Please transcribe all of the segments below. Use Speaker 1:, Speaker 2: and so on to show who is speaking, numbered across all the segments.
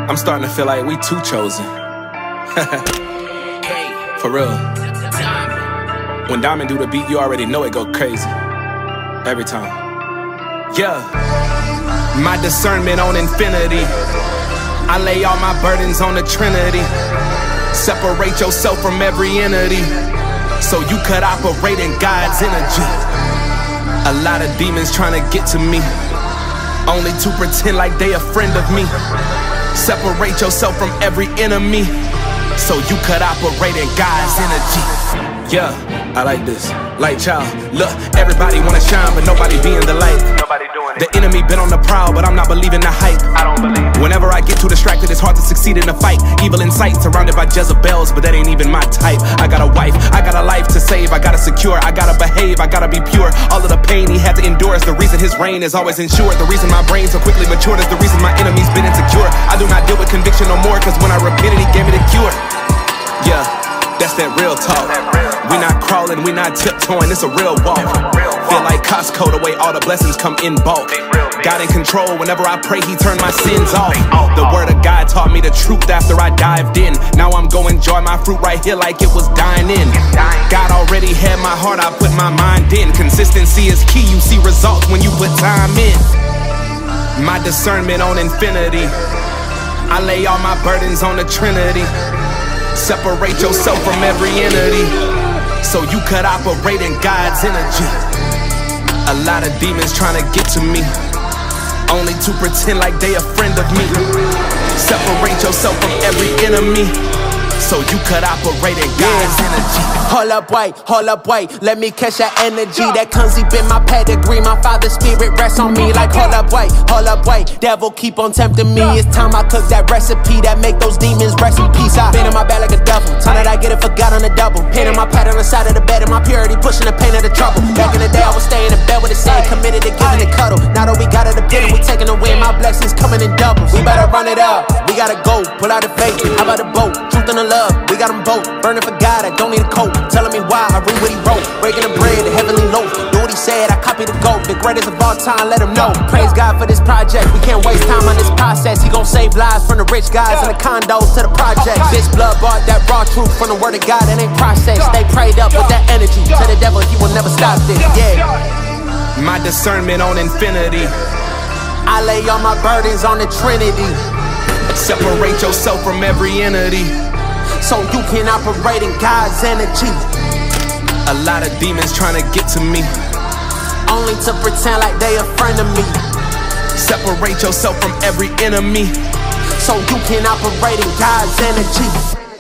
Speaker 1: I'm starting to feel like we too chosen. For real. When Diamond do the beat, you already know it go crazy. Every time. Yeah. My discernment on infinity. I lay all my burdens on the Trinity. Separate yourself from every entity, so you could operate in God's energy. A lot of demons trying to get to me, only to pretend like they a friend of me. Separate yourself from every enemy, so you could operate in God's energy. Yeah, I like this. Light child. Look, everybody wanna shine, but nobody being the light.
Speaker 2: Nobody doing it.
Speaker 1: The enemy been on the prowl, but I'm not believing the hype.
Speaker 2: I don't believe it.
Speaker 1: Whenever I get too distracted, it's hard to succeed in a fight. Evil in sight, surrounded by Jezebels, but that ain't even my type. I got a wife, I got a life to save, I gotta secure, I gotta behave, I gotta be pure. All of the pain he had to endure is the reason his reign is always ensured. The reason my brain so quickly matured is the reason my enemies been insecure. I do not deal with conviction no more, cause when I repented, he gave me the cure. Yeah, that's that real talk. We not crawling, we not tiptoeing, it's a real walk. Feel like Costco, the way all the blessings come in bulk. God in control, whenever I pray, he turned my sins off. The word of God taught me the truth after I dived in. Now I'm going enjoy my fruit right here like it was dying in. God already had my heart, I put my mind in. Consistency is key, you see results when you put time in. My discernment on infinity. I lay all my burdens on the Trinity. Separate yourself from every entity, so you could operate in God's energy. A lot of demons trying to get to me, only to pretend like they a friend of me. Separate yourself from every enemy, so you could operate in God's energy.
Speaker 3: Hold up, wait, let me catch that energy. That comes deep in my pedigree, my father's spirit rests on me. Like hold up, wait, devil keep on tempting me. It's time I cook that recipe that make those demons rest in peace. I've been in my bed like a devil, time that I get it for God on the double. Pain in my pad on the side of the bed, and my purity pushing the pain of the trouble. Back in the day I was staying in bed with a saying, committed to giving it cuddle. Now that we got it a bit and we taking away, my blessings coming in doubles. We better run it up, we gotta go, pull out the faith. How about the boat, truth and the love, we got them both. Burning for God, I don't need a coat. Telling me why, I read what he wrote. Breaking the bread, the heavenly loaf. Do what he said, I copy the GOAT. The greatest of all time, let him know. Praise God for this project, we can't waste time on this process. He gon' save lives from the rich guys and the condos to the projects. This blood bought that raw truth from the word of God that ain't processed. Stay prayed up with that energy. Tell the devil he will never stop this, yeah.
Speaker 1: My discernment on infinity.
Speaker 3: I lay all my burdens on the Trinity.
Speaker 1: Separate yourself from every entity,
Speaker 3: so you can operate in God's energy.
Speaker 1: A lot of demons trying to get to me,
Speaker 3: only to pretend like they a friend of me.
Speaker 1: Separate yourself from every enemy,
Speaker 3: so you can operate in God's energy.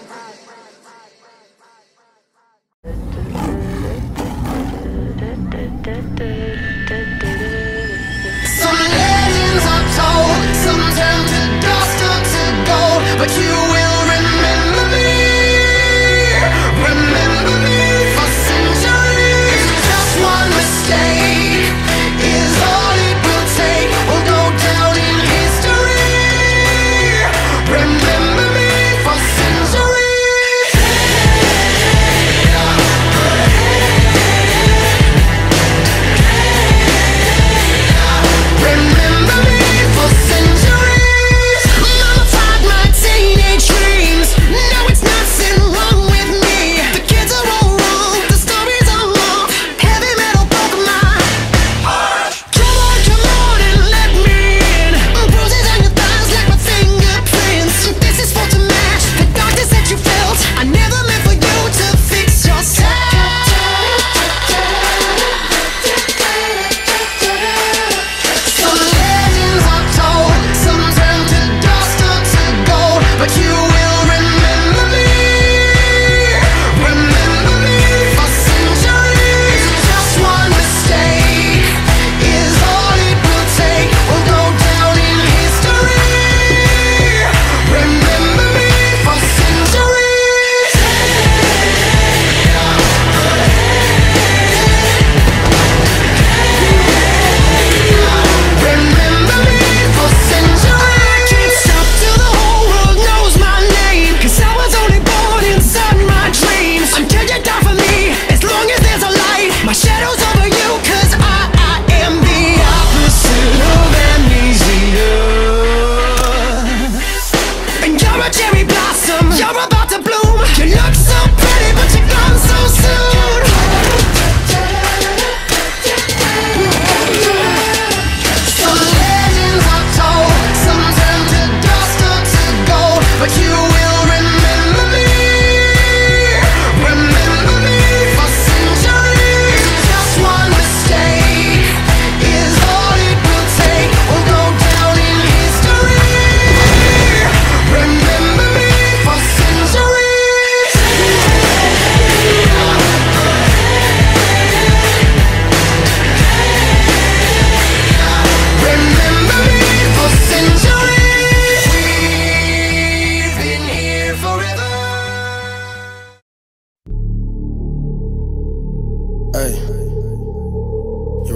Speaker 4: Some legends are told, some turn to dust or to gold, but you will remember me. Remember me for centuries. Just one mistake is all it will take. We'll go down in history. Remember me for centuries.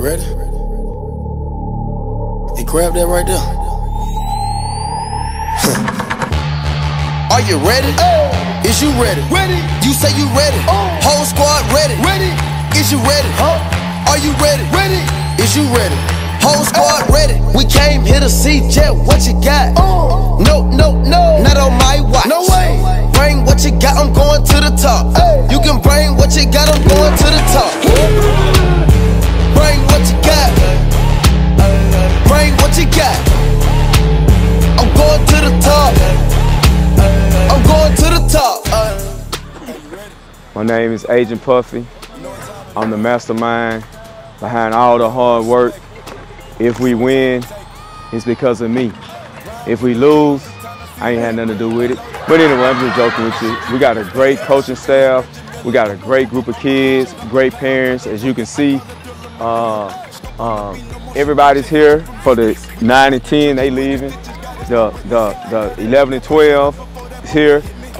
Speaker 2: ready? Hey, grab that right there. Are you ready? Is you ready? Ready. You say you ready. Whole squad ready. Ready. Is you ready? Are you ready? Ready. Is you ready? Whole squad ready. We came here to see Jet. What you got? No, no, no. Not on my watch. No way. Bring what you got. I'm going to the top. You can bring what you got. I'm going to the top. Bring what you got. Bring what you got. I'm going to the top. I'm going to the top.
Speaker 5: My name is Agent Puffy. I'm the mastermind behind all the hard work. If we win, it's because of me. If we lose, I ain't had nothing to do with it. But anyway, I'm just joking with you. We got a great coaching staff. We got a great group of kids, great parents. As you can see, everybody's here for the 9 and 10, they leaving. The 11 and 12 is here.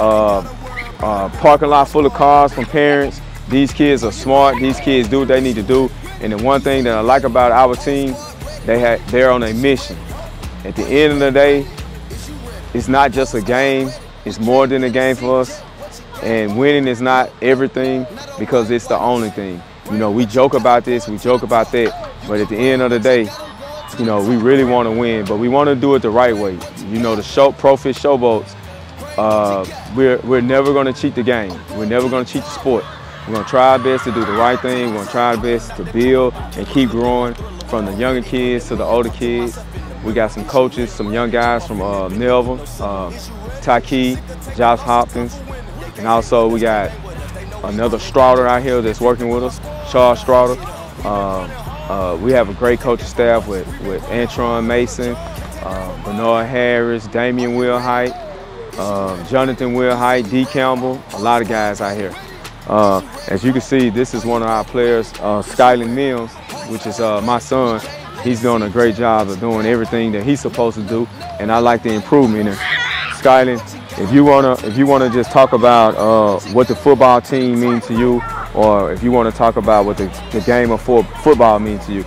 Speaker 5: Parking lot full of cars from parents. These kids are smart. These kids do what they need to do. And the one thing that I like about our team, they're on a mission. At the end of the day, it's not just a game. It's more than a game for us. And winning is not everything because it's the only thing. You know, we joke about this, we joke about that, but at the end of the day, you know, we really want to win, but we want to do it the right way. You know, the Pro-Fit Showboats, we're never going to cheat the game. We're never going to cheat the sport. We're going to try our best to do the right thing. We're going to try our best to build and keep growing from the younger kids to the older kids. We got some coaches, some young guys from Melville, Taki, Josh Hopkins, and also we got another Strouder out here that's working with us, Charles Strouder. We have a great coaching staff with Antron Mason, Bernard Harris, Damian Wilhite, Jonathan Wilhite, D. Campbell, a lot of guys out here. As you can see, this is one of our players, Skyland Mills, which is my son. He's doing a great job of doing everything that he's supposed to do, and I like the improvement. And Skyland, if you wanna just talk about what the football team means to you, or if you want to talk about what the game of football means to you.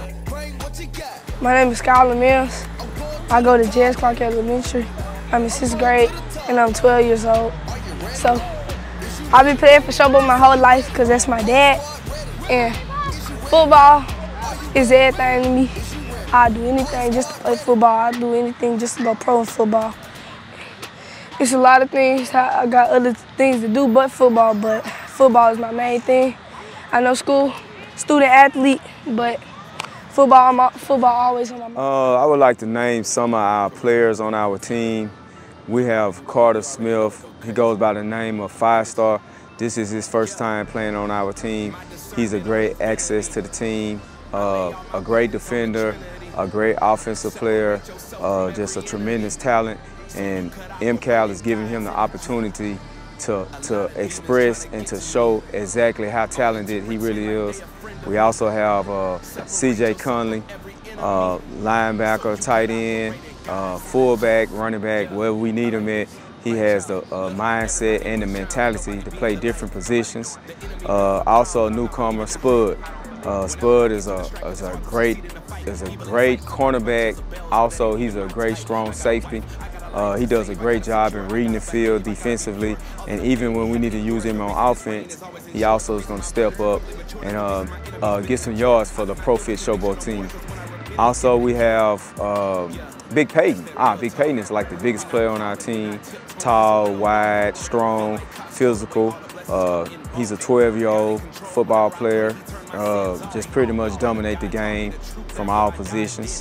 Speaker 6: My name is Skyland Mills. I go to J.S. Clark Elementary. I'm in 6th grade, and I'm 12 years old. So I've been playing for Showboat my whole life because that's my dad. And football is everything to me. I'll do anything just to play football. I'll do anything just to go pro in football. It's a lot of things. I got other things to do but football, but football is my main thing. I know student athlete, but football always on my mind.
Speaker 5: I would like to name some of our players on our team. We have Carter Smith. He goes by the name of 5-star. This is his first time playing on our team. He's a great access to the team, a great defender, a great offensive player, just a tremendous talent. And MCAL is giving him the opportunity to express and to show exactly how talented he really is. We also have CJ Conley, linebacker, tight end, fullback, running back, wherever we need him at. He has the mindset and the mentality to play different positions. Also a newcomer, Spud. Spud is a great cornerback. Also, he's a great strong safety. He does a great job in reading the field defensively, and even when we need to use him on offense, he also is going to step up and get some yards for the Pro-Fit Showboat team. Also, we have Big Peyton. Big Peyton is like the biggest player on our team. Tall, wide, strong, physical. He's a 12-year-old football player. Just pretty much dominate the game from all positions.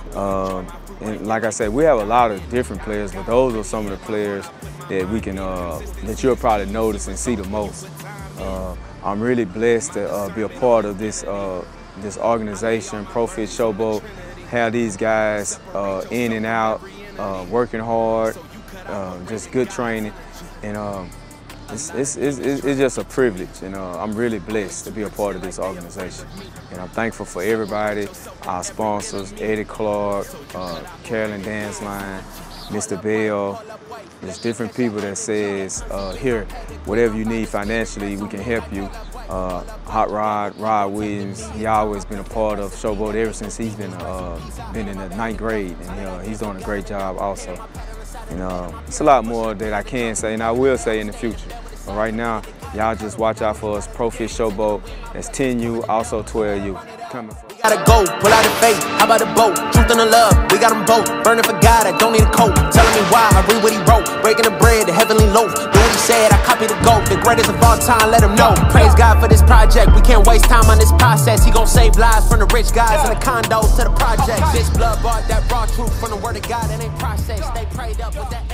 Speaker 5: And like I said, we have a lot of different players, but those are some of the players that we can, that you'll probably notice and see the most. I'm really blessed to be a part of this organization, Pro-Fit Showboat. Have these guys in and out, working hard, just good training, and it's just a privilege, and I'm really blessed to be a part of this organization. And I'm thankful for everybody, our sponsors, Eddie Clark, Carolyn Dance Line, Mr. Bell. There's different people that says, here, whatever you need financially, we can help you. Hot Rod Williams, he always been a part of Showboat ever since he's been in the 9th grade, and he's doing a great job also. It's a lot more that I can say, and I will say in the future. But right now, y'all just watch out for us. Pro Fish Showboat. That's 10U, also 12U. Coming for.
Speaker 3: Gotta go, pull out the bait, how about the boat? Truth and the love, we got them both. Burning for God, I don't need a coat. Telling me why, I read what he wrote. Breaking the bread, the heavenly loaf. Do what he said, I copy the GOAT. The greatest of all time, let him know. Praise God for this project, we can't waste time on this process. He gon' save lives from the rich guys and the condos to the project. This blood bought that raw truth from the word of God, that ain't processed. They prayed up with that.